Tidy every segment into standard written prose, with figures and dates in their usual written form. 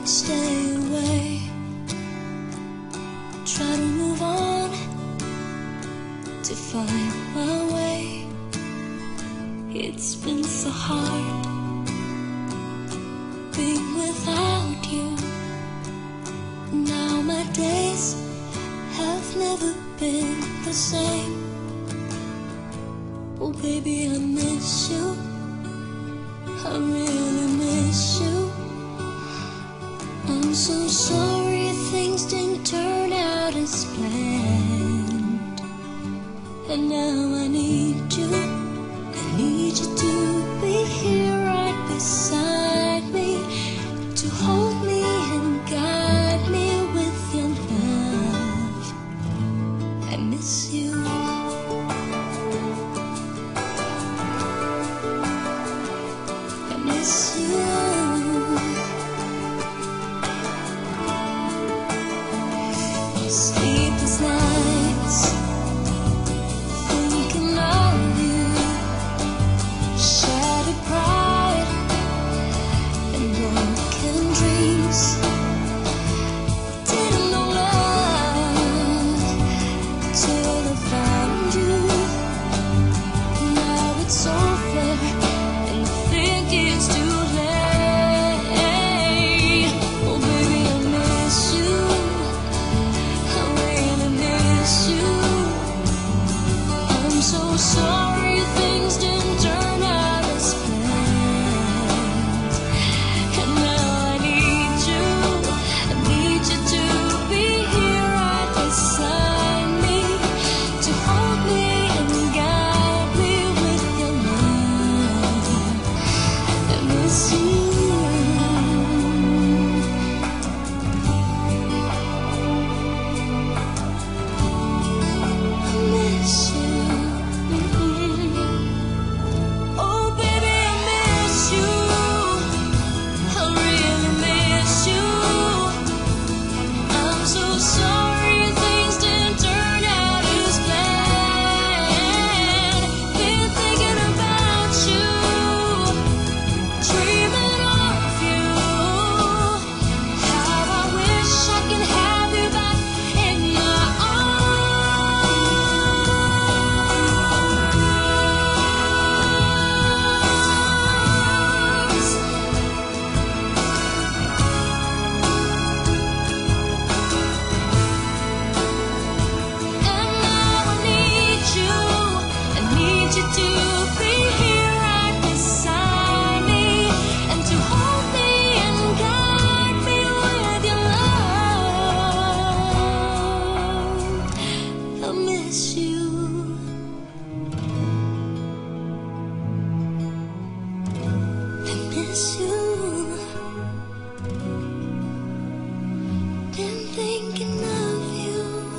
stay away. Try to move on to find my way. It's been so hard being without you. Now my days have never been the same. Oh baby, I miss you. I really miss you. I'm so sorry things didn't turn out as planned. And now I need you. I need you to be here right beside me, to hold me and guide me with your love. I miss you. I miss you. Sleepless nights, thinking of you. Shattered pride and broken dreams. Didn't know love till I found you. Now it's over and I think it's too late. Oh baby, I miss you. I really miss you. I'm so sorry things didn't turn out as planned. And now I need you. I need you to be here right beside me, to hold me and guide me with your love. I miss you. I miss you. Oh baby, I miss you. I really miss you. I'm so sorry things didn't turn out as planned. Been thinking about you, dreaming of you. How I wish I could have you back in my arms. And now I need you. I need you to be here right beside me, and to hold me and guide me with your love. I miss you. I miss you. Been thinking of you,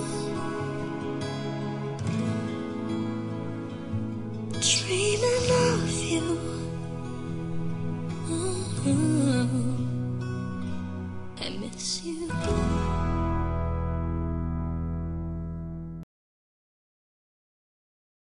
dreaming of you. I miss you.